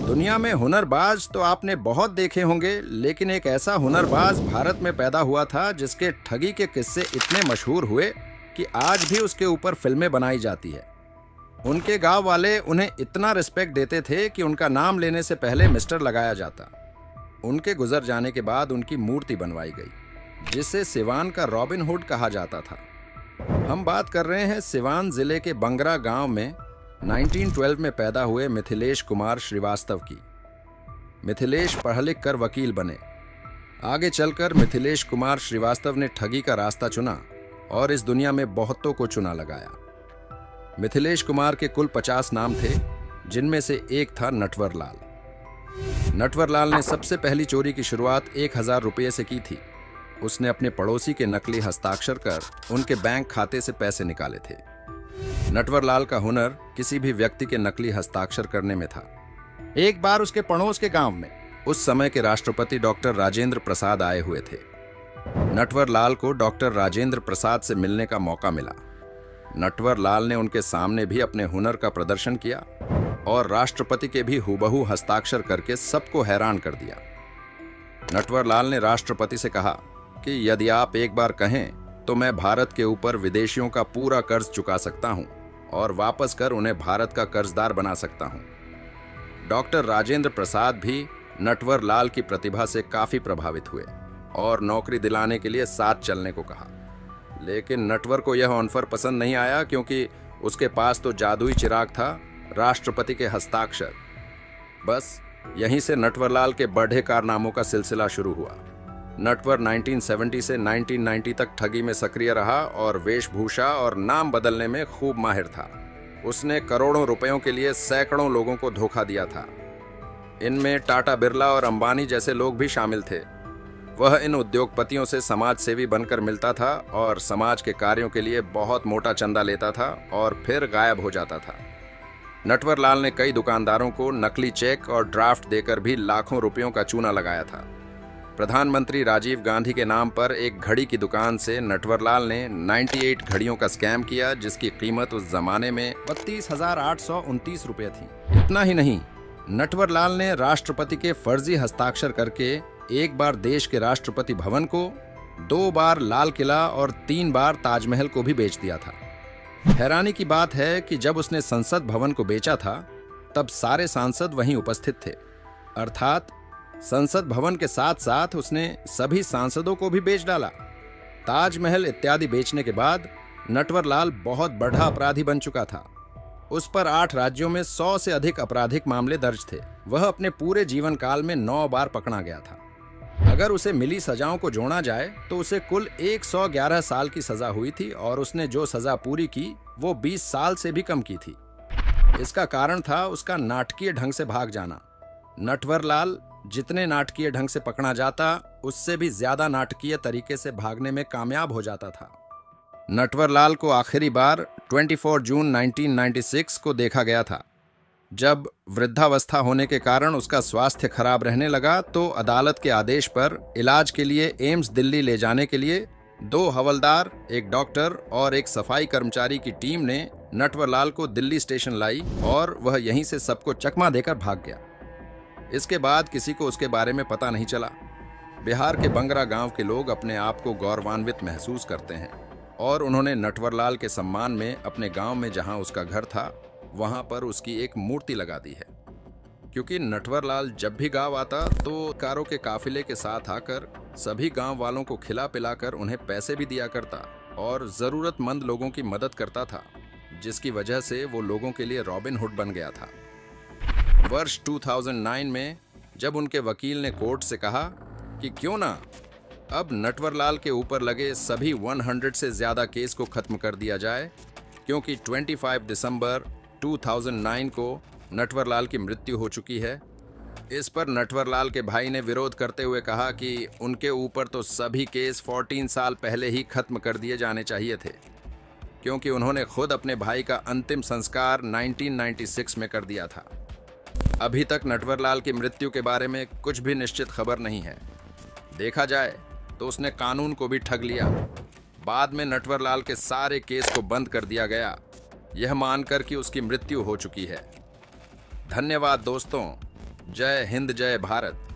दुनिया में हुनरबाज तो आपने बहुत देखे होंगे, लेकिन एक ऐसा हुनरबाज भारत में पैदा हुआ था जिसके ठगी के किस्से इतने मशहूर हुए कि आज भी उसके ऊपर फिल्में बनाई जाती है। उनके गांव वाले उन्हें इतना रिस्पेक्ट देते थे कि उनका नाम लेने से पहले मिस्टर लगाया जाता। उनके गुजर जाने के बाद उनकी मूर्ति बनवाई गई, जिसे सिवान का रॉबिन हुड कहा जाता था। हम बात कर रहे हैं सिवान जिले के बंगरा गांव में 1912 में पैदा हुए मिथिलेश कुमार श्रीवास्तव की। मिथिलेश पढ़ लिख कर वकील बने। आगे चलकर मिथिलेश कुमार श्रीवास्तव ने ठगी का रास्ता चुना और इस दुनिया में बहुतों को चुना लगाया। मिथिलेश कुमार के कुल 50 नाम थे, जिनमें से एक था नटवर लाल। नटवर लाल ने सबसे पहली चोरी की शुरुआत 1000 रुपये से की थी। उसने अपने पड़ोसी के नकली हस्ताक्षर कर उनके बैंक खाते से पैसे निकाले थे। नटवर लाल का हुनर किसी भी व्यक्ति के नकली हस्ताक्षर करने में था। एक बार उसके पड़ोस के गांव में उस समय के राष्ट्रपति डॉक्टर राजेंद्र प्रसाद आए हुए थे। नटवर लाल को डॉक्टर राजेंद्र प्रसाद से मिलने का मौका मिला। नटवर लाल ने उनके सामने भी अपने हुनर का प्रदर्शन किया और राष्ट्रपति के भी हूबहू हस्ताक्षर करके सबको हैरान कर दिया। नटवर लाल ने राष्ट्रपति से कहा कि यदि आप एक बार कहें तो मैं भारत के ऊपर विदेशियों का पूरा कर्ज चुका सकता हूं और वापस कर उन्हें भारत का कर्जदार बना सकता हूं। डॉक्टर राजेंद्र प्रसाद भी नटवर लाल की प्रतिभा से काफी प्रभावित हुए और नौकरी दिलाने के लिए साथ चलने को कहा। लेकिन नटवर को यह ऑफर पसंद नहीं आया, क्योंकि उसके पास तो जादुई चिराग था, राष्ट्रपति के हस्ताक्षर। बस यहीं से नटवर लाल के बढ़े कारनामों का सिलसिला शुरू हुआ। नटवर 1970 से 1990 तक ठगी में सक्रिय रहा और वेशभूषा और नाम बदलने में खूब माहिर था। उसने करोड़ों रुपयों के लिए सैकड़ों लोगों को धोखा दिया था। इनमें टाटा बिरला और अंबानी जैसे लोग भी शामिल थे। वह इन उद्योगपतियों से समाज सेवी बनकर मिलता था और समाज के कार्यों के लिए बहुत मोटा चंदा लेता था और फिर गायब हो जाता था। नटवर लाल ने कई दुकानदारों को नकली चेक और ड्राफ्ट देकर भी लाखों रुपयों का चूना लगाया था। प्रधानमंत्री राजीव गांधी के नाम पर एक घड़ी की दुकान से नटवर लाल ने 98 घड़ियों का स्कैम किया, जिसकी कीमत उस जमाने में 32,829 रुपये थी। इतना ही नहीं, नटवर लाल ने राष्ट्रपति के फर्जी हस्ताक्षर करके एक बार देश के राष्ट्रपति भवन को, 2 बार लाल किला और 3 बार ताजमहल को भी बेच दिया था। हैरानी की बात है कि जब उसने संसद भवन को बेचा था, तब सारे सांसद वहीं उपस्थित थे। अर्थात संसद भवन के साथ साथ उसने सभी सांसदों को भी बेच डाला। ताजमहल इत्यादि बेचने के बाद नटवर लाल बहुत बड़ा अपराधी बन चुका था। उस पर 8 राज्यों में 100 से अधिक आपराधिक मामले दर्ज थे। वह अपने पूरे जीवन काल में 9 बार पकड़ा गया था। अगर उसे मिली सजाओं को जोड़ा जाए तो उसे कुल 111 साल की सजा हुई थी और उसने जो सजा पूरी की वो 20 साल से भी कम की थी। इसका कारण था उसका नाटकीय ढंग से भाग जाना। नटवर लाल जितने नाटकीय ढंग से पकड़ा जाता, उससे भी ज्यादा नाटकीय तरीके से भागने में कामयाब हो जाता था। नटवर लाल को आखिरी बार 24 जून 1996 को देखा गया था। जब वृद्धावस्था होने के कारण उसका स्वास्थ्य खराब रहने लगा तो अदालत के आदेश पर इलाज के लिए एम्स दिल्ली ले जाने के लिए 2 हवलदार, एक डॉक्टर और एक सफाई कर्मचारी की टीम ने नटवर लाल को दिल्ली स्टेशन लाई और वह यहीं से सबको चकमा देकर भाग गया। इसके बाद किसी को उसके बारे में पता नहीं चला। बिहार के बंगरा गांव के लोग अपने आप को गौरवान्वित महसूस करते हैं और उन्होंने नटवर लाल के सम्मान में अपने गांव में जहां उसका घर था, वहां पर उसकी एक मूर्ति लगा दी है। क्योंकि नटवर लाल जब भी गांव आता तो कारों के काफिले के साथ आकर सभी गांव वालों को खिला पिलाकर उन्हें पैसे भी दिया करता और जरूरतमंद लोगों की मदद करता था, जिसकी वजह से वो लोगों के लिए रॉबिन हुड बन गया था। वर्ष 2009 में जब उनके वकील ने कोर्ट से कहा कि क्यों ना अब नटवर लाल के ऊपर लगे सभी 100 से ज्यादा केस को खत्म कर दिया जाए, क्योंकि 25 दिसंबर 2009 को नटवर लाल की मृत्यु हो चुकी है। इस पर नटवर लाल के भाई ने विरोध करते हुए कहा कि उनके ऊपर तो सभी केस 14 साल पहले ही खत्म कर दिए जाने चाहिए थे, क्योंकि उन्होंने खुद अपने भाई का अंतिम संस्कार 1996 में कर दिया था। अभी तक नटवर लाल की मृत्यु के बारे में कुछ भी निश्चित खबर नहीं है। देखा जाए तो उसने कानून को भी ठग लिया। बाद में नटवर लाल के सारे केस को बंद कर दिया गया, यह मानकर कि उसकी मृत्यु हो चुकी है। धन्यवाद दोस्तों। जय हिंद, जय भारत।